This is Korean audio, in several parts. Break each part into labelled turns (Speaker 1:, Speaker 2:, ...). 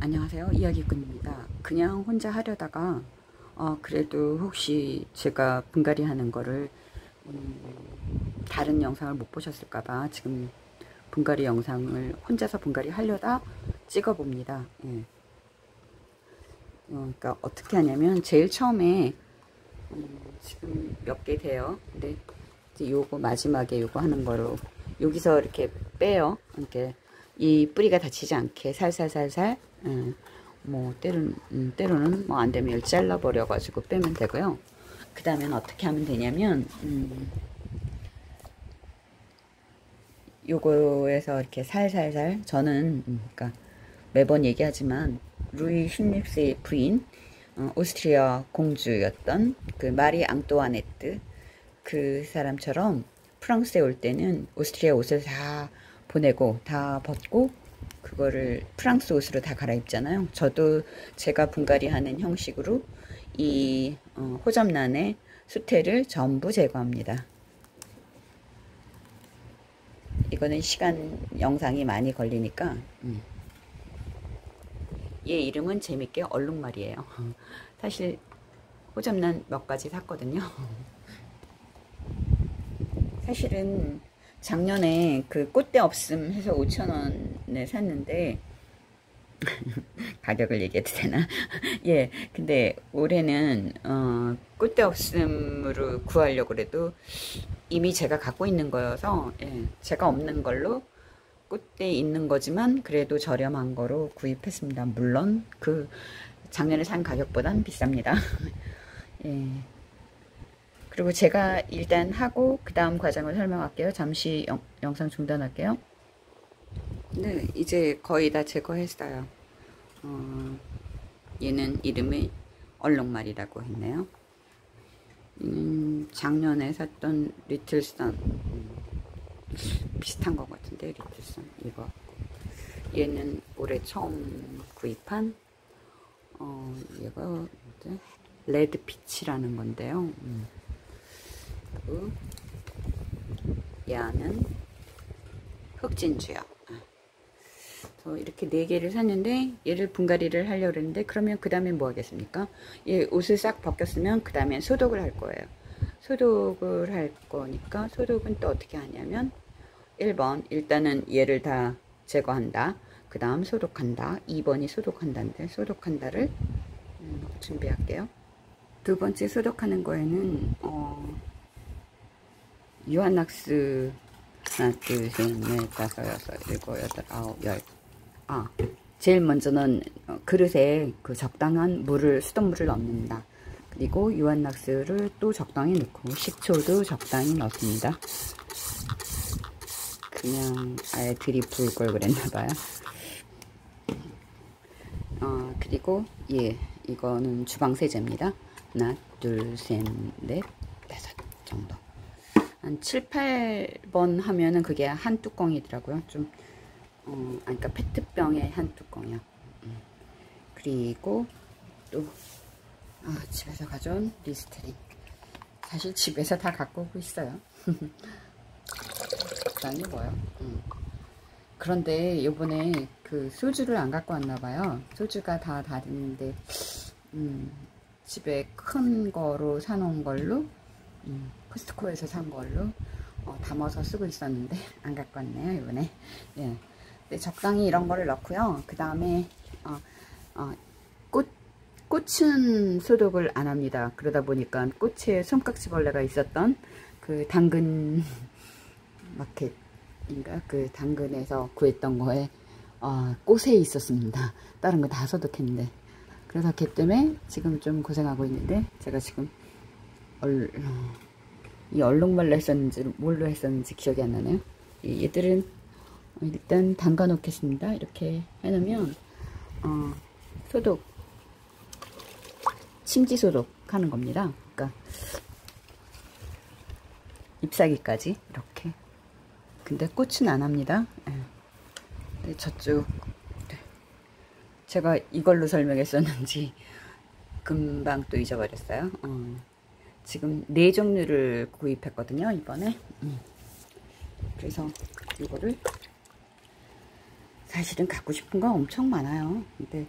Speaker 1: 안녕하세요. 이야기꾼입니다. 그냥 혼자 하려다가 그래도 혹시 제가 분갈이 하는 거를 다른 영상을 못 보셨을까봐 지금 분갈이 영상을 혼자서 분갈이 하려다 찍어 봅니다. 예. 그러니까 어떻게 하냐면 제일 처음에 지금 몇 개 돼요. 근데 이제 요거 마지막에 요거 하는 거로 여기서 이렇게 빼요. 이렇게 이 뿌리가 다치지 않게 살살살살. 뭐 때로는 뭐 안되면 열 잘라 버려 가지고 빼면 되고요. 그 다음엔 어떻게 하면 되냐면 요거에서 이렇게 살살살 저는 그러니까 매번 얘기하지만 루이 16세의 부인 오스트리아 공주였던 그 마리 앙뚜아네트 그 사람처럼 프랑스에 올 때는 오스트리아 옷을 다 보내고 다 벗고 그거를 프랑스 옷으로 다 갈아입잖아요. 저도 제가 분갈이 하는 형식으로 이 호접란의 수태를 전부 제거합니다. 이거는 시간 영상이 많이 걸리니까 얘 이름은 재밌게 얼룩말이에요. 사실 호접란 몇 가지 샀거든요. 사실은 작년에 그 꽃대 없음 해서 5,000원에 샀는데 가격을 얘기해도 되나? 예, 근데 올해는 꽃대 없음으로 구하려고 그래도 이미 제가 갖고 있는 거여서 제가 없는 걸로 꽃대 있는 거지만 그래도 저렴한 거로 구입했습니다. 물론 그 작년에 산 가격보단 비쌉니다. 예. 그리고 제가 일단 하고 그 다음 과정을 설명할게요. 잠시 영상 중단할게요. 네, 이제 거의 다 제거했어요. 얘는 이름이 얼룩말이라고 했네요. 작년에 샀던 리틀선 비슷한 것 같은데 리틀선 이거 얘는 올해 처음 구입한 얘가 레드 피치라는 건데요. 얘는 흑진주요. 이렇게 4개를 샀는데 얘를 분갈이를 하려고 했는데 그러면 그 다음에 뭐 하겠습니까? 얘 옷을 싹 벗겼으면 그 다음에 소독을 할 거예요. 소독을 할 거니까 소독은 또 어떻게 하냐면 1번 일단은 얘를 다 제거한다. 그 다음 소독한다. 2번이 소독한다인데 소독한다를 준비할게요. 두 번째 소독하는 거에는 유한낙스 하나, 둘, 셋, 넷, 다섯, 여섯, 일곱, 여덟, 아홉, 열. 제일 먼저는 그릇에 그 적당한 물을 수돗물을 넣습니다. 그리고 유한낙스를 또 적당히 넣고 식초도 적당히 넣습니다. 그냥 아예 들이부을 걸 그랬나봐요. 그리고 이거는 주방세제입니다. 하나, 둘, 셋, 넷, 다섯 정도. 한 7, 8번 하면은 그게 한 뚜껑이더라고요. 좀, 그러니까 페트병에 한 뚜껑이요. 그리고 또, 집에서 가져온 리스테린. 사실 집에서 다 갖고 오고 있어요. 적당히 뭐요. 그런데 요번에 그 소주를 안 갖고 왔나봐요. 소주가 다 다른데, 집에 큰 거로 사놓은 걸로, 코스트코에서 산 걸로 담아서 쓰고 있었는데 안 갖고 왔네요 이번에. 예. 근데 적당히 이런 거를 넣고요. 그 다음에 꽃은 소독을 안 합니다. 그러다 보니까 꽃에 손깍지벌레가 있었던 그 당근 마켓인가 그 당근에서 구했던 거에 꽃에 있었습니다. 다른 거 다 소독했는데 그래서 걔 때문에 지금 좀 고생하고 있는데 제가 지금 이 얼룩말로 했었는지 뭘로 했었는지 기억이 안 나네요. 얘들은 일단 담가 놓겠습니다. 이렇게 해놓으면 소독 침지 소독 하는 겁니다. 그러니까 잎사귀까지 이렇게. 근데 꽃은 안 합니다. 네, 저쪽 제가 이걸로 설명했었는지 금방 또 잊어버렸어요. 지금 4종류를 구입했거든요 이번에. 그래서 이거를 사실은 갖고 싶은 거 엄청 많아요. 근데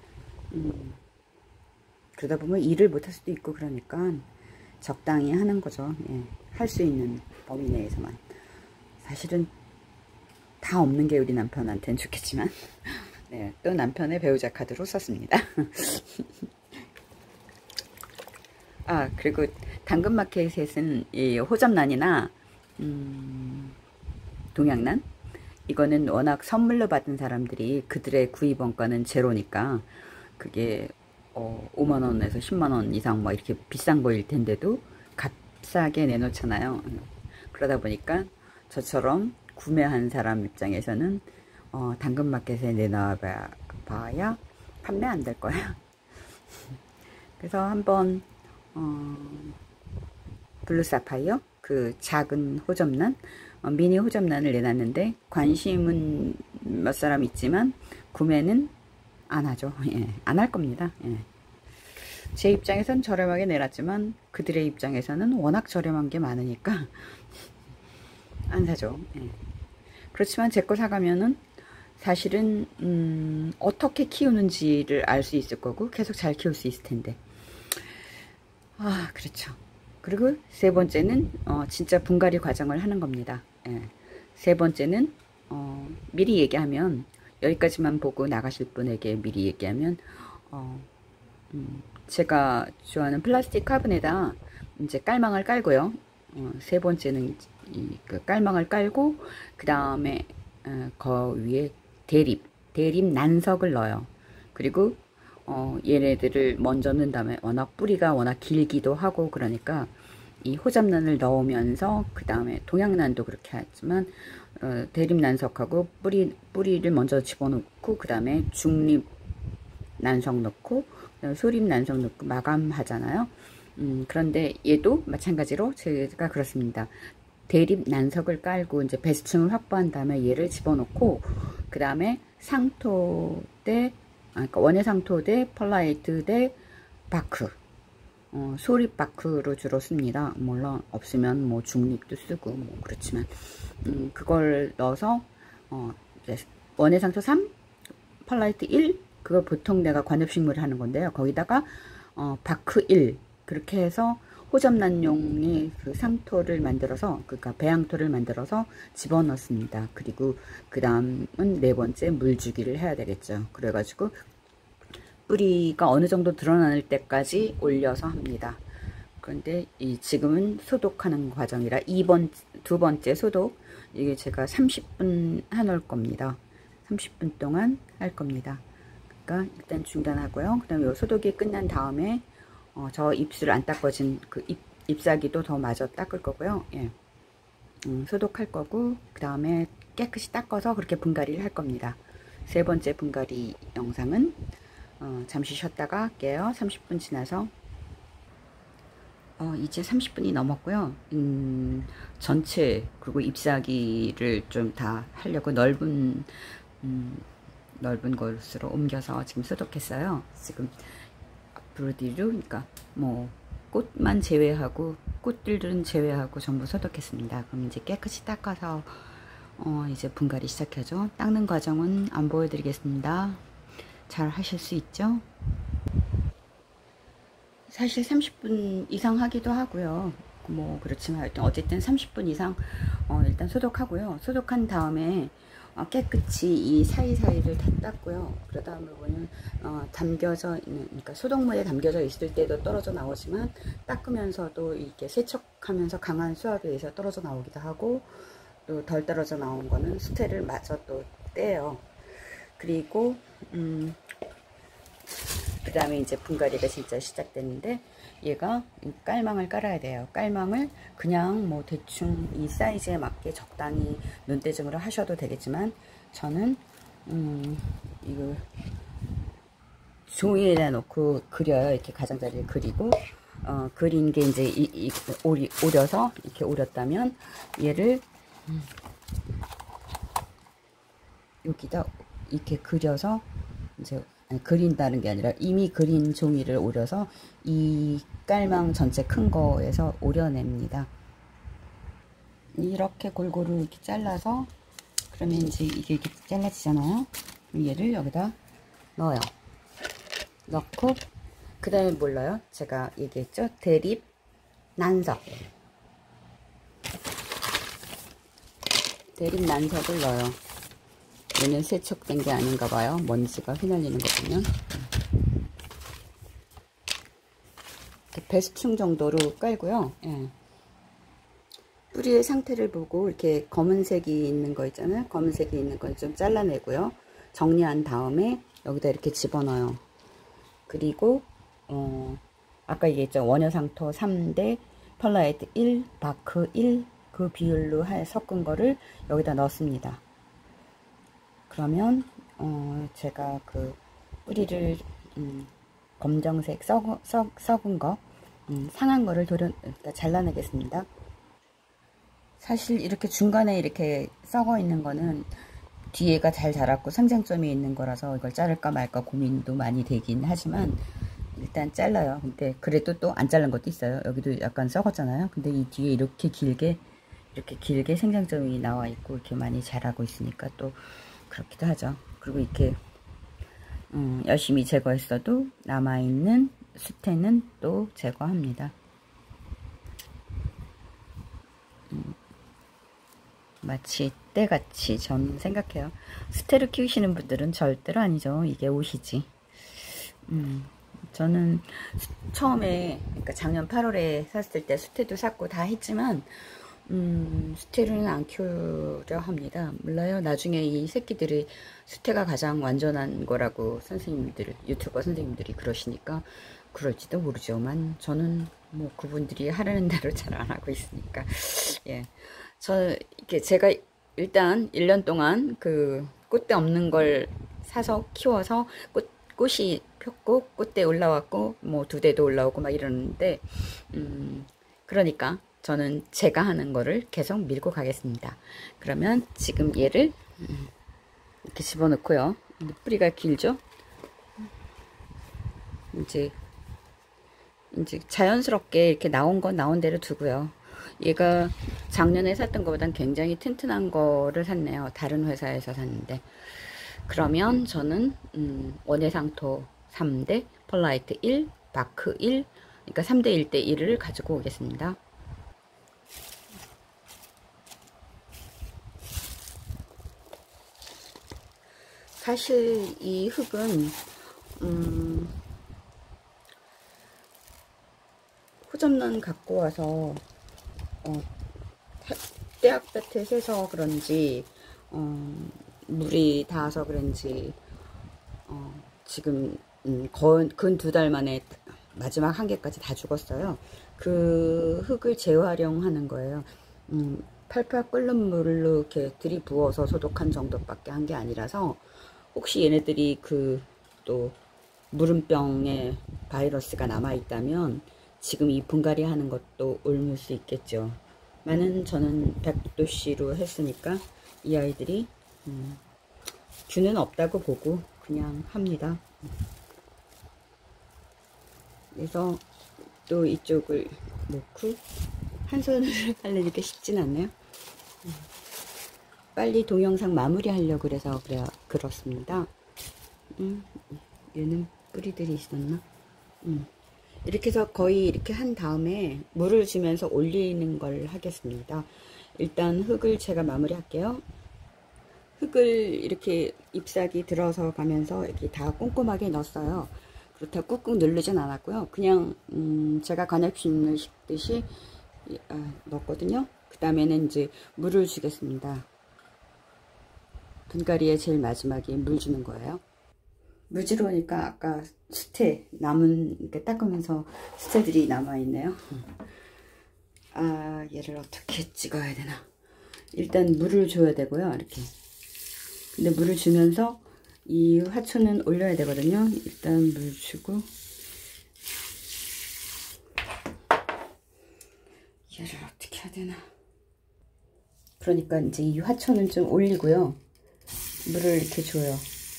Speaker 1: 그러다 보면 일을 못할 수도 있고 그러니까 적당히 하는 거죠. 예, 할 수 있는 범위 내에서만. 사실은 다 없는 게 우리 남편한테는 좋겠지만 네, 또 남편의 배우자 카드로 썼습니다. 아, 그리고 당근마켓에서는 이 호접란이나 동양란, 이거는 워낙 선물로 받은 사람들이 그들의 구입 원가는 제로니까 그게 5만원에서 10만원 이상 뭐 이렇게 비싼 거일 텐데도 값싸게 내놓잖아요. 그러다 보니까 저처럼 구매한 사람 입장에서는 당근마켓에 내놔 봐야 판매 안 될 거야. 그래서 한번 블루사파이어 그 작은 호접란, 미니 호접란을 내놨는데 관심은 몇 사람 있지만 구매는 안 하죠. 예, 안 할 겁니다. 예. 제 입장에선 저렴하게 내놨지만 그들의 입장에서는 워낙 저렴한 게 많으니까 안 사죠. 예. 그렇지만 제 거 사가면은 사실은 어떻게 키우는지를 알 수 있을 거고 계속 잘 키울 수 있을 텐데. 아, 그렇죠. 그리고 세 번째는 진짜 분갈이 과정을 하는 겁니다. 예. 세 번째는 미리 얘기하면, 여기까지만 보고 나가실 분에게 미리 얘기하면 제가 좋아하는 플라스틱 화분에다 이제 깔망을 깔고요. 세 번째는 그 깔망을 깔고 그 다음에 그 위에 대립 난석을 넣어요. 그리고 얘네들을 먼저 넣은 다음에 뿌리가 워낙 길기도 하고 그러니까 이 호접란을 넣으면서 그 다음에 동양란도 그렇게 하지만 대립 난석하고 뿌리를 먼저 집어넣고 그 다음에 중립 난석 넣고 소립 난석 넣고 마감하잖아요. 그런데 얘도 마찬가지로 제가 그렇습니다. 대립 난석을 깔고 이제 배수층을 확보한 다음에 얘를 집어넣고 그 다음에 상토 대 그러니까 원예상토 대 펄라이트 대 바크, 소립 바크로 주로 씁니다. 물론 없으면 뭐 중립도 쓰고 뭐 그렇지만 그걸 넣어서 이제 원예상토 3, 펄라이트 1, 그걸 보통 내가 관엽식물을 하는 건데요. 거기다가 바크 1 그렇게 해서 호접란용의 그 상토를 만들어서, 그러니까 배양토를 만들어서 집어넣습니다. 그리고 그 다음은 네 번째 물주기를 해야 되겠죠. 그래가지고 뿌리가 어느 정도 드러날 때까지 올려서 합니다. 그런데 지금은 소독하는 과정이라 두 번째 소독, 이게 제가 30분 해놓을 겁니다. 30분 동안 할 겁니다. 그러니까 일단 중단하고요. 그 다음에 소독이 끝난 다음에 저 입술 안 닦아진 그 잎사귀도 더 마저 닦을 거고요. 예. 소독할 거고 그 다음에 깨끗이 닦아서 그렇게 분갈이를 할 겁니다. 세 번째 분갈이 영상은 잠시 쉬었다가 할게요. 30분 지나서 이제 30분이 넘었고요. 전체 그리고 잎사귀를 좀 다 하려고 넓은 곳으로 옮겨서 지금 소독했어요. 지금 브로디루, 그러니까 뭐 꽃만 제외하고 꽃들은 제외하고 전부 소독했습니다. 그럼 이제 깨끗이 닦아서 이제 분갈이 시작하죠. 닦는 과정은 안 보여드리겠습니다. 잘 하실 수 있죠? 사실 30분 이상 하기도 하고요. 뭐 그렇지만 어쨌든 30분 이상 일단 소독하고요. 소독한 다음에 깨끗이 이 사이사이를 다 닦고요. 그러다 보면 담겨져 있는, 그러니까 소독물에 담겨져 있을 때도 떨어져 나오지만 닦으면서도 이렇게 세척하면서 강한 수압에 의해서 떨어져 나오기도 하고, 또 덜 떨어져 나온 거는 수태를 마저 또 떼요. 그리고 그 다음에 이제 분갈이가 진짜 시작되는데, 얘가 깔망을 깔아야 돼요. 깔망을 그냥 뭐 대충 이 사이즈에 맞게 적당히 눈대중으로 하셔도 되겠지만, 저는 이거 종이에다 놓고 그려요. 이렇게 가장자리를 그리고 그린 게 이제 오려서 이렇게 오렸다면 얘를 여기다 이렇게 그려서 이제 그린다는 게 아니라 이미 그린 종이를 오려서 이 깔망 전체 큰 거에서 오려냅니다. 이렇게 골고루 이렇게 잘라서 그러면 이제 이게 이렇게 잘라지잖아요. 얘를 여기다 넣어요. 넣고 그 다음에 뭘 넣어요? 제가 얘기했죠? 대립 난석. 대립 난석을 넣어요. 얘는 세척된 게 아닌가 봐요. 먼지가 휘날리는 거 보면. 배수충 정도로 깔고요. 예. 뿌리의 상태를 보고 이렇게 검은색이 있는 거 있잖아요. 검은색이 있는 건 좀 잘라내고요. 정리한 다음에 여기다 이렇게 집어넣어요. 그리고 아까 얘기했죠. 원효상토 3대 펄라이트 1, 바크 1 그 비율로 섞은 거를 여기다 넣습니다. 그러면 제가 그 뿌리를 검정색 썩은 거 상한 거를 잘라내겠습니다. 사실 이렇게 중간에 이렇게 썩어 있는 거는 뒤에가 잘 자랐고 성장점이 있는 거라서 이걸 자를까 말까 고민도 많이 되긴 하지만 일단 잘라요. 근데 그래도 또 안 자른 것도 있어요. 여기도 약간 썩었잖아요. 근데 이 뒤에 이렇게 길게 생장점이 나와 있고 이렇게 많이 자라고 있으니까 또 그렇기도 하죠. 그리고 이렇게 열심히 제거했어도 남아있는 수태는 또 제거합니다. 마치 때같이 저는 생각해요. 수태를 키우시는 분들은 절대로 아니죠. 이게 옷이지. 저는 처음에 그러니까 작년 8월에 샀을 때 수태도 샀고 다 했지만 수태를 안 키우려 합니다. 몰라요. 나중에 이 새끼들이 수태가 가장 완전한 거라고 유튜버 선생님들이 그러시니까 그럴지도 모르지만 저는 뭐 그분들이 하라는 대로 잘 안 하고 있으니까 예. 제가 일단 1년 동안 그 꽃대 없는 걸 사서 키워서 꽃이 폈고 꽃대 올라왔고 뭐 2대도 올라오고 막 이러는데 그러니까 저는 제가 하는 거를 계속 밀고 가겠습니다. 그러면 지금 얘를 이렇게 집어넣고요. 뿌리가 길죠? 이제 자연스럽게 이렇게 나온 건 나온 대로 두고요. 얘가 작년에 샀던 것보단 굉장히 튼튼한 거를 샀네요. 다른 회사에서 샀는데. 그러면 저는 원예상토 3대 펄라이트 1, 바크 1, 그러니까 3대 1대 1을 가지고 오겠습니다. 사실 이 흙은 호접란 갖고 와서 떼약볕에 새서 그런지 물이 닿아서 그런지 지금 근 2달 만에 마지막 한 개까지 다 죽었어요. 그 흙을 재활용하는 거예요. 팔팔 끓는 물로 이렇게 들이부어서 소독한 정도밖에 한 게 아니라서 혹시 얘네들이 또 무름병에 바이러스가 남아있다면 지금 이 분갈이 하는 것도 옮을 수 있겠죠. 저는 100도씨로 했으니까 이 아이들이 균은 없다고 보고 그냥 합니다. 그래서 또 이쪽을 놓고 한 손으로 빨리니까 쉽진 않네요. 빨리 동영상 마무리 하려고 그래서 그렇습니다. 얘는 뿌리들이 있었나? 이렇게 해서 거의 이렇게 한 다음에 물을 주면서 올리는 걸 하겠습니다. 일단 흙을 제가 마무리 할게요. 흙을 이렇게 잎사귀 들어서 가면서 이렇게 다 꼼꼼하게 넣었어요. 그렇다고 꾹꾹 누르진 않았고요. 그냥 제가 관엽식물 씻듯이 넣었거든요. 그 다음에는 이제 물을 주겠습니다. 분갈이의 제일 마지막에 물 주는 거예요. 물 주러 오니까 아까 수태 남은 이렇게 닦으면서 수태들이 남아있네요. 얘를 어떻게 찍어야 되나. 일단 물을 줘야 되고요. 이렇게. 근데 물을 주면서 이 화초는 올려야 되거든요. 일단 물 주고 얘를 어떻게 해야 되나. 그러니까 이제 이 화초는 좀 올리고요. 물을 이렇게 줘요.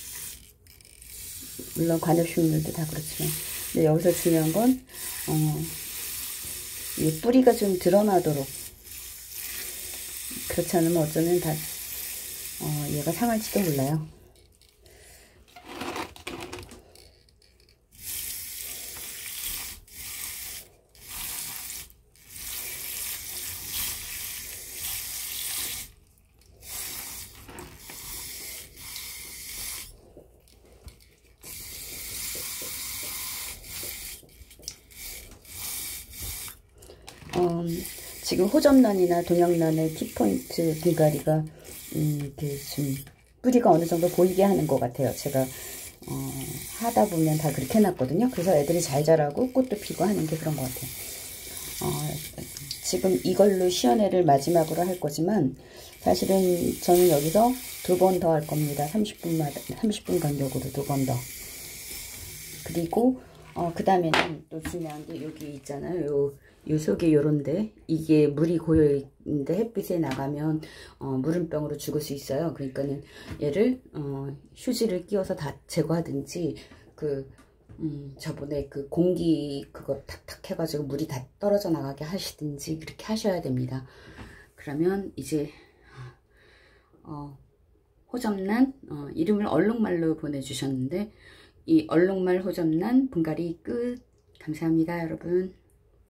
Speaker 1: 물론 관엽식물도 다 그렇지만. 근데 여기서 중요한 건 이 뿌리가 좀 드러나도록. 그렇지 않으면 어쩌면 다 얘가 상할지도 몰라요. 지금 호접란이나 동영란의 키포인트 분갈이가 이렇게 좀 뿌리가 어느 정도 보이게 하는 것 같아요. 제가 하다 보면 다 그렇게 해놨거든요. 그래서 애들이 잘 자라고 꽃도 피고 하는 게 그런 것 같아요. 지금 이걸로 시연회를 마지막으로 할 거지만 사실은 저는 여기서 2번 더 할 겁니다. 30분 간격으로 2번 더. 그리고 그 다음에는 또 중요한 게 여기 있잖아요. 요 속에 요런데 이게 물이 고여 있는데 햇빛에 나가면 물음병으로 죽을 수 있어요. 그러니까는 얘를 휴지를 끼워서 다 제거하든지 저번에 그 공기 그거 탁탁 해가지고 물이 다 떨어져 나가게 하시든지 그렇게 하셔야 됩니다. 그러면 이제 호접란 이름을 얼룩말로 보내주셨는데 이 얼룩말 호접란 분갈이 끝. 감사합니다, 여러분.